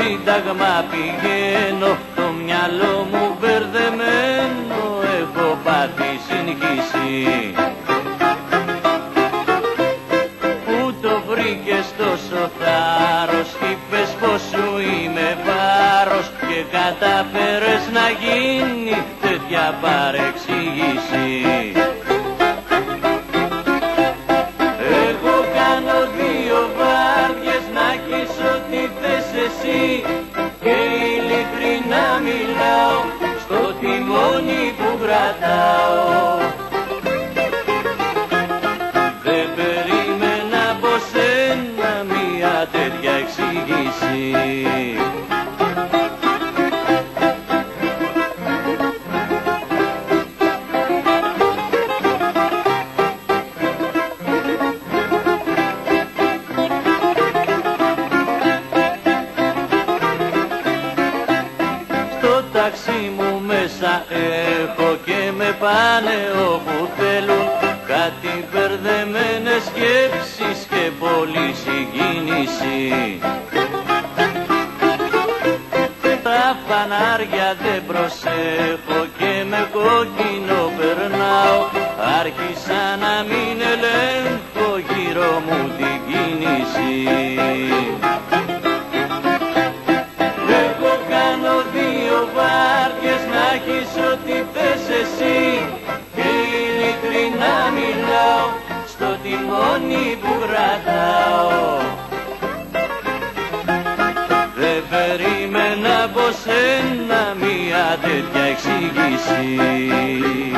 σύνταγμα πηγαίνω, το μυαλό μου μπερδεμένο, έχω πάθει συγχύση. Πού το βρήκες τόσο θάρρος, είπες πως σου είμαι βάρος και καταφέρες να γίνει τέτοια παρεξήγηση. Εγώ κάνω 2 βάρδιες να έχεις ό,τι θες εσύ και ειλικρινά μιλάω στο τιμόνι που κρατάω. Δεν περίμενα από σένα μια τέτοια εξήγηση. Στο ταξί μου μέσα έχω και με πάνε όπου θέλουν, κάτι μπερδεμένες σκέψεις και πολλή συγκίνηση. Τα φανάρια δεν προσέχω και με κόκκινο περνάω, άρχισα να μην ελέγχω γύρω μου την κίνηση. Εγώ κάνω 2 βάρδιες να έχεις ό,τι θες εσύ και ειλικρινά μιλάω στο τιμόνι που κρατάω. Δεν περίμενα από σένα μια τέτοια εξήγηση.